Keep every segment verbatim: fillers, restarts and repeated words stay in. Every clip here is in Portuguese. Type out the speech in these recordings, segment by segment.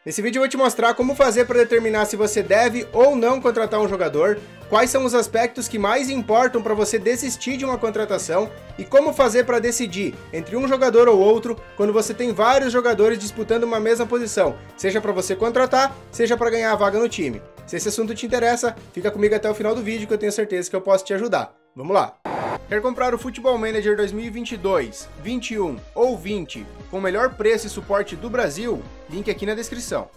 Nesse vídeo eu vou te mostrar como fazer para determinar se você deve ou não contratar um jogador, quais são os aspectos que mais importam para você desistir de uma contratação e como fazer para decidir entre um jogador ou outro quando você tem vários jogadores disputando uma mesma posição, seja para você contratar, seja para ganhar a vaga no time. Se esse assunto te interessa, fica comigo até o final do vídeo que eu tenho certeza que eu posso te ajudar. Vamos lá! Quer comprar o Football Manager dois mil e vinte e dois, vinte e um ou vinte com o melhor preço e suporte do Brasil? Link aqui na descrição.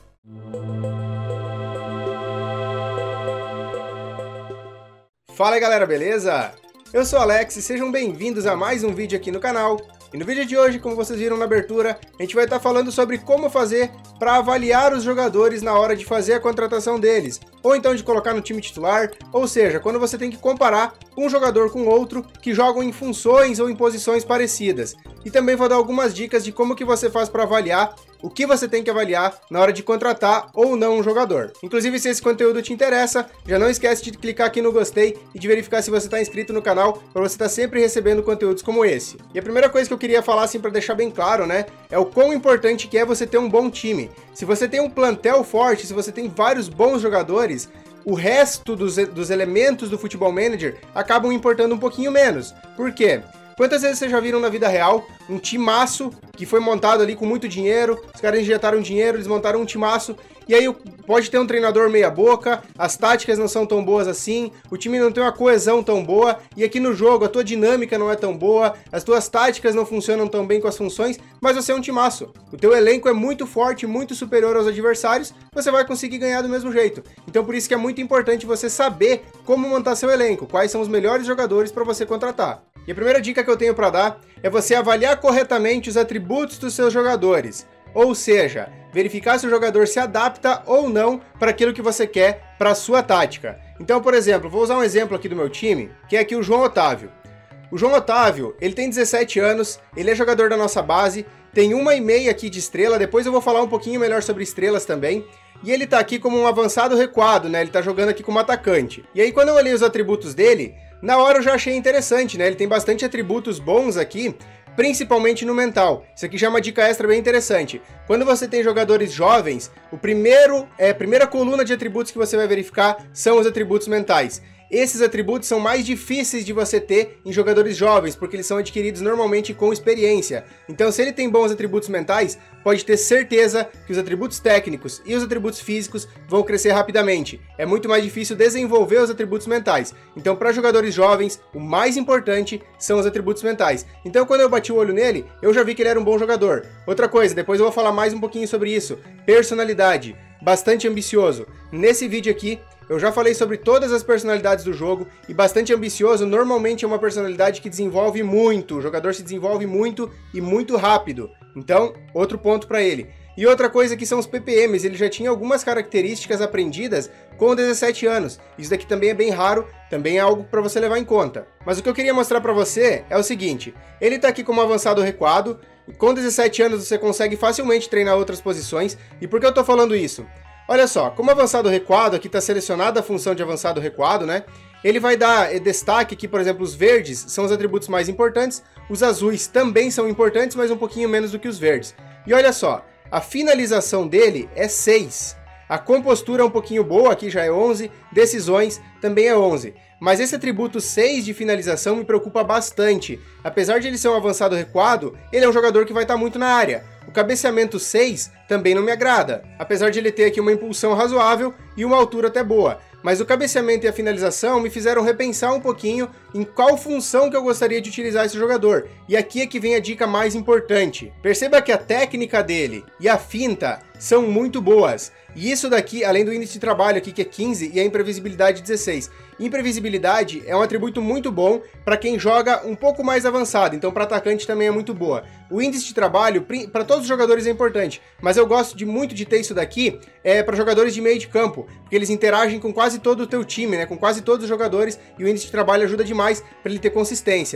Fala aí galera, beleza? Eu sou o Alex e sejam bem-vindos a mais um vídeo aqui no canal. E no vídeo de hoje, como vocês viram na abertura, a gente vai estar falando sobre como fazer para avaliar os jogadores na hora de fazer a contratação deles, ou então de colocar no time titular, ou seja, quando você tem que comparar um jogador com outro que jogam em funções ou em posições parecidas. E também vou dar algumas dicas de como que você faz para avaliar o que você tem que avaliar na hora de contratar ou não um jogador. Inclusive, se esse conteúdo te interessa, já não esquece de clicar aqui no gostei e de verificar se você está inscrito no canal, para você estar sempre recebendo conteúdos como esse. E a primeira coisa que eu queria falar, assim, para deixar bem claro, né, é o quão importante que é você ter um bom time. Se você tem um plantel forte, se você tem vários bons jogadores, o resto dos, dos elementos do Football Manager acabam importando um pouquinho menos. Por quê? Quantas vezes vocês já viram na vida real um timaço que foi montado ali com muito dinheiro, os caras injetaram dinheiro, eles montaram um timaço, e aí pode ter um treinador meia boca, as táticas não são tão boas assim, o time não tem uma coesão tão boa, e aqui no jogo a tua dinâmica não é tão boa, as tuas táticas não funcionam tão bem com as funções, mas você é um timaço. O teu elenco é muito forte, muito superior aos adversários, você vai conseguir ganhar do mesmo jeito. Então por isso que é muito importante você saber como montar seu elenco, quais são os melhores jogadores para você contratar. E a primeira dica que eu tenho para dar é você avaliar corretamente os atributos dos seus jogadores. Ou seja, verificar se o jogador se adapta ou não para aquilo que você quer para a sua tática. Então, por exemplo, vou usar um exemplo aqui do meu time, que é aqui o João Otávio. O João Otávio, ele tem dezessete anos, ele é jogador da nossa base, tem uma e meia aqui de estrela, depois eu vou falar um pouquinho melhor sobre estrelas também. E ele tá aqui como um avançado recuado, né? Ele tá jogando aqui como atacante. E aí quando eu olhei os atributos dele, na hora eu já achei interessante, né? Ele tem bastante atributos bons aqui, principalmente no mental. Isso aqui já é uma dica extra bem interessante. Quando você tem jogadores jovens, o primeiro, é, a primeira coluna de atributos que você vai verificar são os atributos mentais. Esses atributos são mais difíceis de você ter em jogadores jovens, porque eles são adquiridos normalmente com experiência. Então, se ele tem bons atributos mentais, pode ter certeza que os atributos técnicos e os atributos físicos vão crescer rapidamente. É muito mais difícil desenvolver os atributos mentais. Então, para jogadores jovens, o mais importante são os atributos mentais. Então, quando eu bati o olho nele, eu já vi que ele era um bom jogador. Outra coisa, depois eu vou falar mais um pouquinho sobre isso. Personalidade, bastante ambicioso. Nesse vídeo aqui, eu já falei sobre todas as personalidades do jogo, e bastante ambicioso normalmente é uma personalidade que desenvolve muito, o jogador se desenvolve muito e muito rápido. Então, outro ponto para ele. E outra coisa que são os P P Ms, ele já tinha algumas características aprendidas com dezessete anos. Isso daqui também é bem raro, também é algo para você levar em conta. Mas o que eu queria mostrar para você é o seguinte, ele está aqui como avançado recuado, com dezessete anos você consegue facilmente treinar outras posições, e por que eu estou falando isso? Olha só, como avançado recuado, aqui está selecionada a função de avançado recuado, né? Ele vai dar destaque aqui, por exemplo, os verdes são os atributos mais importantes, os azuis também são importantes, mas um pouquinho menos do que os verdes. E olha só, a finalização dele é seis, a compostura é um pouquinho boa, aqui já é onze, decisões também é onze. Mas esse atributo seis de finalização me preocupa bastante. Apesar de ele ser um avançado recuado, ele é um jogador que vai estar muito na área. O cabeceamento seis também não me agrada, apesar de ele ter aqui uma impulsão razoável e uma altura até boa. Mas o cabeceamento e a finalização me fizeram repensar um pouquinho em qual função que eu gostaria de utilizar esse jogador. E aqui é que vem a dica mais importante. Perceba que a técnica dele e a finta são muito boas. E isso daqui, além do índice de trabalho aqui que é quinze e a imprevisibilidade dezesseis. Imprevisibilidade é um atributo muito bom para quem joga um pouco mais avançado, então para atacante também é muito boa. O índice de trabalho para todos os jogadores é importante, mas eu gosto de muito de ter isso daqui é, para jogadores de meio de campo, porque eles interagem com quase todo o teu time, né, com quase todos os jogadores, e o índice de trabalho ajuda demais para ele ter consistência.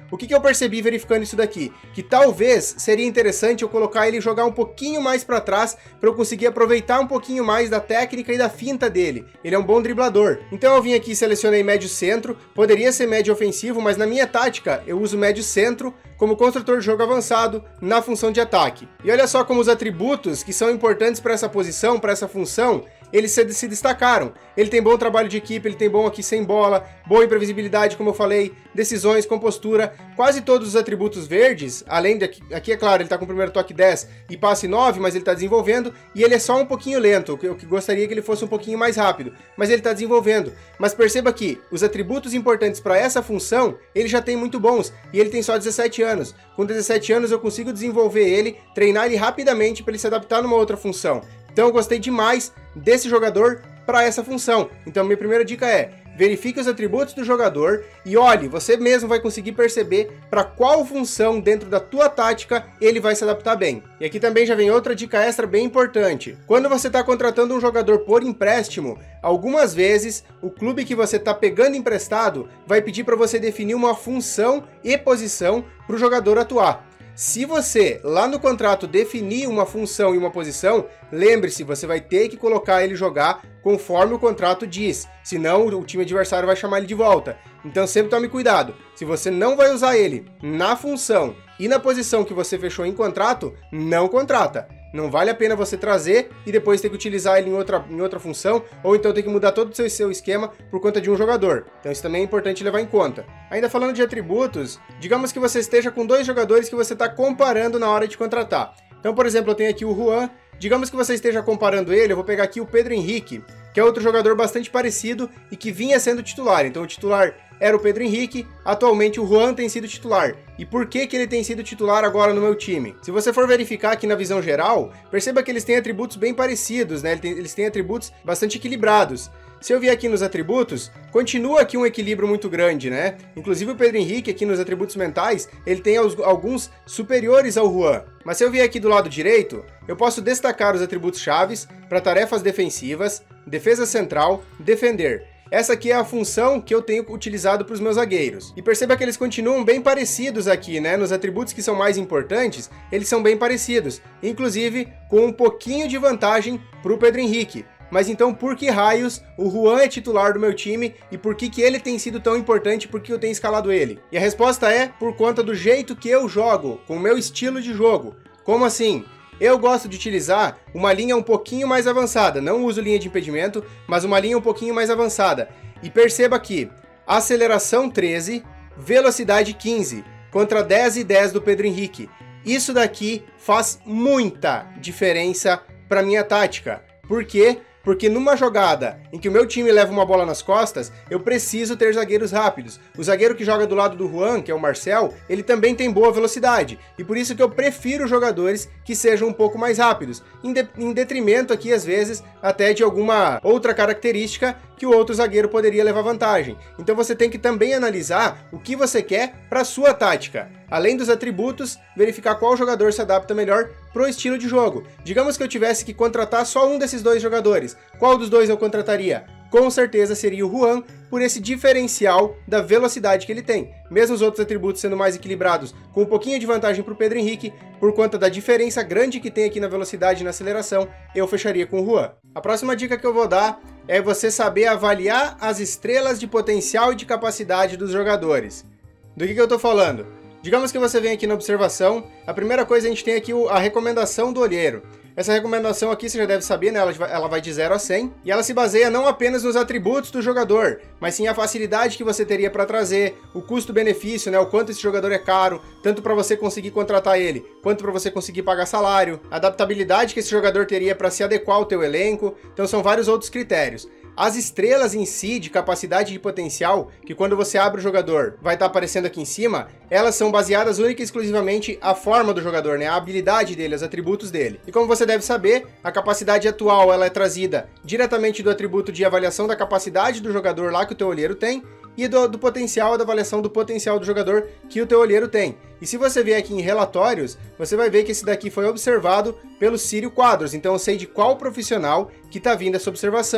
O que, que eu percebi verificando isso daqui? Que talvez seria interessante eu colocar ele jogar um pouquinho mais para trás para eu conseguir aproveitar um pouquinho mais da técnica e da finta dele. Ele é um bom driblador. Então eu vim aqui e selecionei médio centro, poderia ser médio ofensivo, mas na minha tática eu uso médio centro como construtor de jogo avançado na função de ataque. E olha só como os atributos que são importantes para essa posição, para essa função, eles se, se destacaram. Ele tem bom trabalho de equipe, ele tem bom aqui sem bola, boa imprevisibilidade, como eu falei, decisões, compostura, quase todos os atributos verdes, além de aqui, aqui é claro, ele está com o primeiro toque dez e passe nove, mas ele está desenvolvendo, e ele é só um pouquinho lento, o que eu gostaria que ele fosse um pouquinho mais rápido, mas ele está desenvolvendo. Mas perceba que os atributos importantes para essa função, ele já tem muito bons, e ele tem só dezessete anos. Com dezessete anos eu consigo desenvolver ele, treinar ele rapidamente para ele se adaptar numa outra função. Então eu gostei demais desse jogador para essa função. Então minha primeira dica é: verifique os atributos do jogador e olhe, você mesmo vai conseguir perceber para qual função dentro da tua tática ele vai se adaptar bem. E aqui também já vem outra dica extra bem importante. Quando você está contratando um jogador por empréstimo, algumas vezes o clube que você está pegando emprestado vai pedir para você definir uma função e posição para o jogador atuar. Se você, lá no contrato, definir uma função e uma posição, lembre-se, você vai ter que colocar ele jogar conforme o contrato diz, senão o time adversário vai chamar ele de volta. Então sempre tome cuidado, se você não vai usar ele na função e na posição que você fechou em contrato, não contrata. Não vale a pena você trazer e depois ter que utilizar ele em outra, em outra função, ou então ter que mudar todo o seu, seu esquema por conta de um jogador. Então isso também é importante levar em conta. Ainda falando de atributos, digamos que você esteja com dois jogadores que você está comparando na hora de contratar. Então, por exemplo, eu tenho aqui o Juan. Digamos que você esteja comparando ele, eu vou pegar aqui o Pedro Henrique, que é outro jogador bastante parecido e que vinha sendo titular. Então o titular era o Pedro Henrique, atualmente o Juan tem sido titular. E por que que ele tem sido titular agora no meu time? Se você for verificar aqui na visão geral, perceba que eles têm atributos bem parecidos, né? Eles têm atributos bastante equilibrados. Se eu vier aqui nos atributos, continua aqui um equilíbrio muito grande, né? Inclusive o Pedro Henrique aqui nos atributos mentais, ele tem alguns superiores ao Juan. Mas se eu vier aqui do lado direito, eu posso destacar os atributos chaves para tarefas defensivas, defesa central, defender. Essa aqui é a função que eu tenho utilizado para os meus zagueiros. E perceba que eles continuam bem parecidos aqui, né? Nos atributos que são mais importantes, eles são bem parecidos. Inclusive, com um pouquinho de vantagem para o Pedro Henrique. Mas então, por que raios o Juan é titular do meu time e por que que ele tem sido tão importante, por que eu tenho escalado ele? E a resposta é por conta do jeito que eu jogo, com o meu estilo de jogo. Como assim? Eu gosto de utilizar uma linha um pouquinho mais avançada, não uso linha de impedimento, mas uma linha um pouquinho mais avançada. E perceba aqui, aceleração treze, velocidade quinze, contra dez e dez do Pedro Henrique. Isso daqui faz muita diferença para minha tática. Por quê? Porque numa jogada em que o meu time leva uma bola nas costas, eu preciso ter zagueiros rápidos. O zagueiro que joga do lado do Juan, que é o Marcel, ele também tem boa velocidade. E por isso que eu prefiro jogadores que sejam um pouco mais rápidos, em, de, em detrimento aqui, às vezes, até de alguma outra característica que o outro zagueiro poderia levar vantagem. Então você tem que também analisar o que você quer para a sua tática. Além dos atributos, verificar qual jogador se adapta melhor pro estilo de jogo. Digamos que eu tivesse que contratar só um desses dois jogadores. Qual dos dois eu contrataria? Com certeza seria o Juan, por esse diferencial da velocidade que ele tem. Mesmo os outros atributos sendo mais equilibrados, com um pouquinho de vantagem para o Pedro Henrique, por conta da diferença grande que tem aqui na velocidade e na aceleração, eu fecharia com o Juan. A próxima dica que eu vou dar é você saber avaliar as estrelas de potencial e de capacidade dos jogadores. Do que que eu estou falando? Digamos que você vem aqui na observação, a primeira coisa a gente tem aqui a recomendação do olheiro. Essa recomendação aqui você já deve saber, né? Ela vai de zero a cem, e ela se baseia não apenas nos atributos do jogador, mas sim a facilidade que você teria para trazer, o custo-benefício, né? O quanto esse jogador é caro, tanto para você conseguir contratar ele, quanto para você conseguir pagar salário, a adaptabilidade que esse jogador teria para se adequar ao teu elenco, então são vários outros critérios. As estrelas em si, de capacidade e de potencial, que quando você abre o jogador vai estar aparecendo aqui em cima, elas são baseadas única e exclusivamente a forma do jogador, né? A habilidade dele, os atributos dele. E como você deve saber, a capacidade atual ela é trazida diretamente do atributo de avaliação da capacidade do jogador lá que o teu olheiro tem, e do, do potencial, da avaliação do potencial do jogador que o teu olheiro tem. E se você vier aqui em relatórios, você vai ver que esse daqui foi observado pelo Círio Quadros, então eu sei de qual profissional que está vindo essa observação.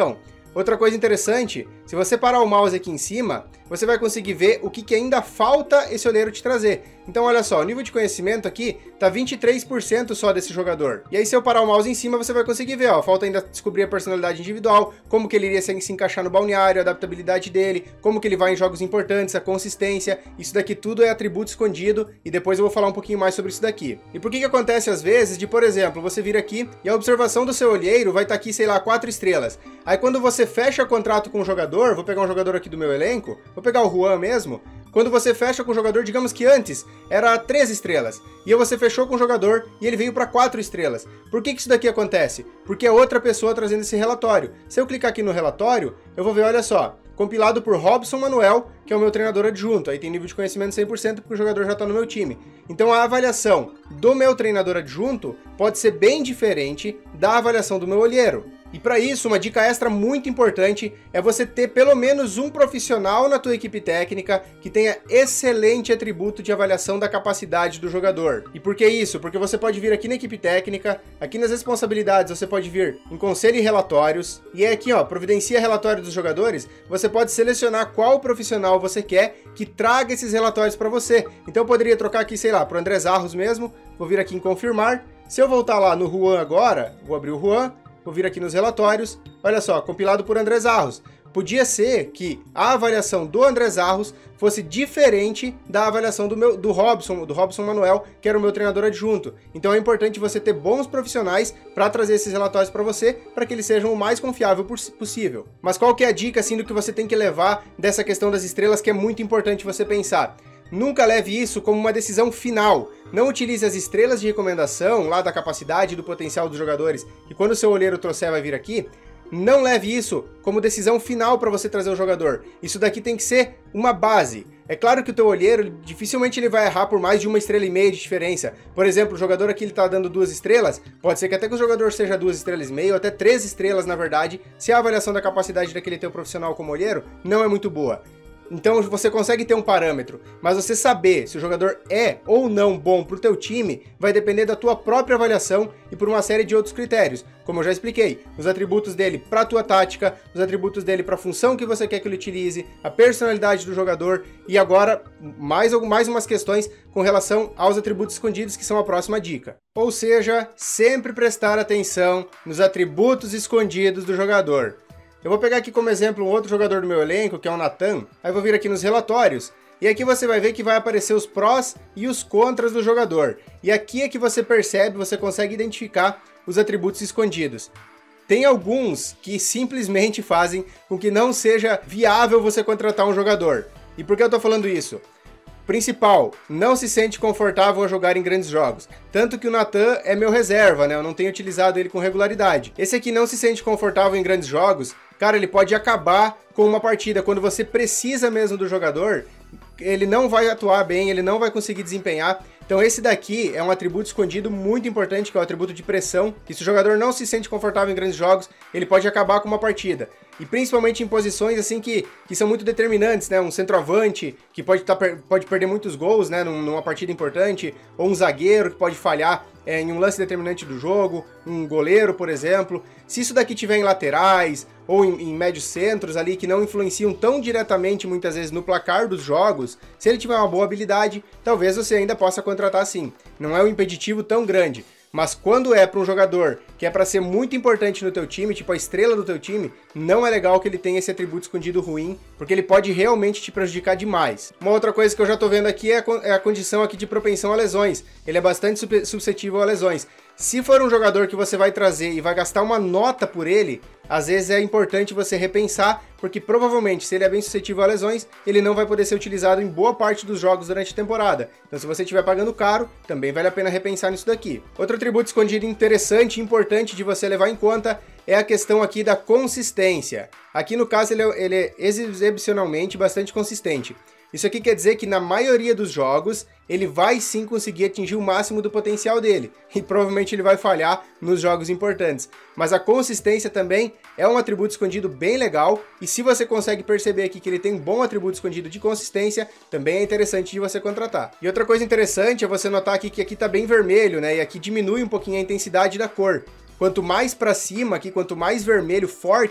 Outra coisa interessante, se você parar o mouse aqui em cima, você vai conseguir ver o que, que ainda falta esse olheiro te trazer. Então olha só, o nível de conhecimento aqui tá vinte e três por cento só desse jogador. E aí se eu parar o mouse em cima, você vai conseguir ver, ó, falta ainda descobrir a personalidade individual, como que ele iria se, se encaixar no balneário, a adaptabilidade dele, como que ele vai em jogos importantes, a consistência, isso daqui tudo é atributo escondido, e depois eu vou falar um pouquinho mais sobre isso daqui. E por que que acontece às vezes de, por exemplo, você vir aqui e a observação do seu olheiro vai estar aqui, sei lá, quatro estrelas. Aí quando você fecha contrato com um jogador, vou pegar um jogador aqui do meu elenco, vou pegar o Juan mesmo, quando você fecha com o jogador, digamos que antes era três estrelas, e aí você fechou com o jogador e ele veio para quatro estrelas. Por que que isso daqui acontece? Porque é outra pessoa trazendo esse relatório. Se eu clicar aqui no relatório, eu vou ver, olha só, compilado por Robson Manuel, que é o meu treinador adjunto. Aí tem nível de conhecimento cem por cento porque o jogador já está no meu time. Então a avaliação do meu treinador adjunto pode ser bem diferente da avaliação do meu olheiro. E para isso, uma dica extra muito importante é você ter pelo menos um profissional na tua equipe técnica que tenha excelente atributo de avaliação da capacidade do jogador. E por que isso? Porque você pode vir aqui na equipe técnica, aqui nas responsabilidades você pode vir em conselho e relatórios, e é aqui ó, providencia relatório dos jogadores, você pode selecionar qual profissional você quer que traga esses relatórios para você. Então eu poderia trocar aqui, sei lá, para o André Zarros mesmo, vou vir aqui em confirmar, se eu voltar lá no Juan agora, vou abrir o Juan, vou vir aqui nos relatórios, olha só, compilado por André Zarros. Podia ser que a avaliação do André Zarros fosse diferente da avaliação do, meu, do Robson, do Robson Manuel, que era o meu treinador adjunto. Então é importante você ter bons profissionais para trazer esses relatórios para você, para que eles sejam o mais confiável possível. Mas qual que é a dica assim do que você tem que levar dessa questão das estrelas, que é muito importante você pensar? Nunca leve isso como uma decisão final. Não utilize as estrelas de recomendação, lá da capacidade e do potencial dos jogadores, que quando o seu olheiro trouxer vai vir aqui, não leve isso como decisão final para você trazer o jogador. Isso daqui tem que ser uma base. É claro que o teu olheiro, dificilmente ele vai errar por mais de uma estrela e meia de diferença. Por exemplo, o jogador aqui ele tá dando duas estrelas, pode ser que até que o jogador seja duas estrelas e meia, ou até três estrelas na verdade, se a avaliação da capacidade daquele teu profissional como olheiro não é muito boa. Então você consegue ter um parâmetro, mas você saber se o jogador é ou não bom para o teu time vai depender da tua própria avaliação e por uma série de outros critérios, como eu já expliquei, os atributos dele para a tua tática, os atributos dele para a função que você quer que ele utilize, a personalidade do jogador e agora mais, mais umas questões com relação aos atributos escondidos que são a próxima dica. Ou seja, sempre prestar atenção nos atributos escondidos do jogador. Eu vou pegar aqui como exemplo um outro jogador do meu elenco, que é o Nathan, aí vou vir aqui nos relatórios, e aqui você vai ver que vai aparecer os prós e os contras do jogador. E aqui é que você percebe, você consegue identificar os atributos escondidos. Tem alguns que simplesmente fazem com que não seja viável você contratar um jogador. E por que eu tô falando isso? Principal, não se sente confortável a jogar em grandes jogos. Tanto que o Nathan é meu reserva, né? Eu não tenho utilizado ele com regularidade. Esse aqui não se sente confortável em grandes jogos, cara, ele pode acabar com uma partida. Quando você precisa mesmo do jogador, ele não vai atuar bem, ele não vai conseguir desempenhar. Então esse daqui é um atributo escondido muito importante, que é o atributo de pressão, que se o jogador não se sente confortável em grandes jogos, ele pode acabar com uma partida. E principalmente em posições assim que, que são muito determinantes, né? Um centroavante que pode, tá, pode perder muitos gols, né? Numa partida importante, ou um zagueiro que pode falhar é, em um lance determinante do jogo, um goleiro, por exemplo. Se isso daqui tiver em laterais ou em, em médios centros ali que não influenciam tão diretamente muitas vezes no placar dos jogos, se ele tiver uma boa habilidade, talvez você ainda possa contratar sim. Não é um impeditivo tão grande. Mas quando é para um jogador que é para ser muito importante no teu time, tipo a estrela do teu time, não é legal que ele tenha esse atributo escondido ruim, porque ele pode realmente te prejudicar demais. Uma outra coisa que eu já tô vendo aqui é a condição aqui de propensão a lesões. Ele é bastante suscetível a lesões. Se for um jogador que você vai trazer e vai gastar uma nota por ele, às vezes é importante você repensar, porque provavelmente, se ele é bem suscetível a lesões, ele não vai poder ser utilizado em boa parte dos jogos durante a temporada. Então se você estiver pagando caro, também vale a pena repensar nisso daqui. Outro atributo escondido interessante e importante de você levar em conta é a questão aqui da consistência. Aqui no caso ele é, ele é excepcionalmente bastante consistente. Isso aqui quer dizer que na maioria dos jogos ele vai sim conseguir atingir o máximo do potencial dele, e provavelmente ele vai falhar nos jogos importantes. Mas a consistência também é um atributo escondido bem legal, e se você consegue perceber aqui que ele tem um bom atributo escondido de consistência, também é interessante de você contratar. E outra coisa interessante é você notar aqui que aqui tá bem vermelho, né? E aqui diminui um pouquinho a intensidade da cor. Quanto mais para cima aqui, quanto mais vermelho forte,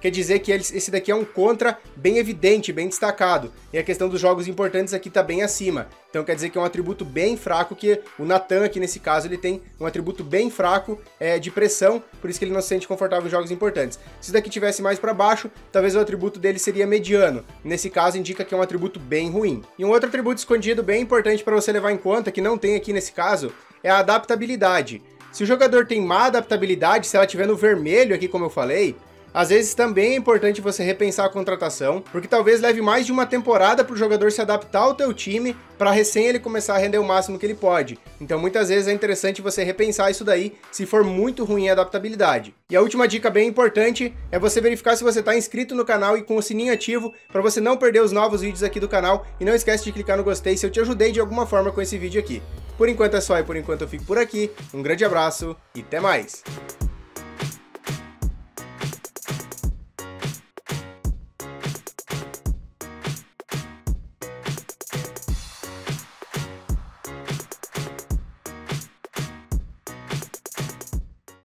quer dizer que esse daqui é um contra bem evidente, bem destacado. E a questão dos jogos importantes aqui tá bem acima. Então quer dizer que é um atributo bem fraco, que o Nathan aqui nesse caso ele tem um atributo bem fraco é, de pressão, por isso que ele não se sente confortável em jogos importantes. Se isso daqui tivesse mais para baixo, talvez o atributo dele seria mediano. Nesse caso indica que é um atributo bem ruim. E um outro atributo escondido bem importante para você levar em conta, que não tem aqui nesse caso, é a adaptabilidade. Se o jogador tem má adaptabilidade, se ela estiver no vermelho aqui como eu falei, às vezes também é importante você repensar a contratação, porque talvez leve mais de uma temporada para o jogador se adaptar ao teu time, para recém ele começar a render o máximo que ele pode. Então muitas vezes é interessante você repensar isso daí, se for muito ruim a adaptabilidade. E a última dica bem importante é você verificar se você está inscrito no canal e com o sininho ativo, para você não perder os novos vídeos aqui do canal, e não esquece de clicar no gostei se eu te ajudei de alguma forma com esse vídeo aqui. Por enquanto é só e por enquanto eu fico por aqui, um grande abraço e até mais!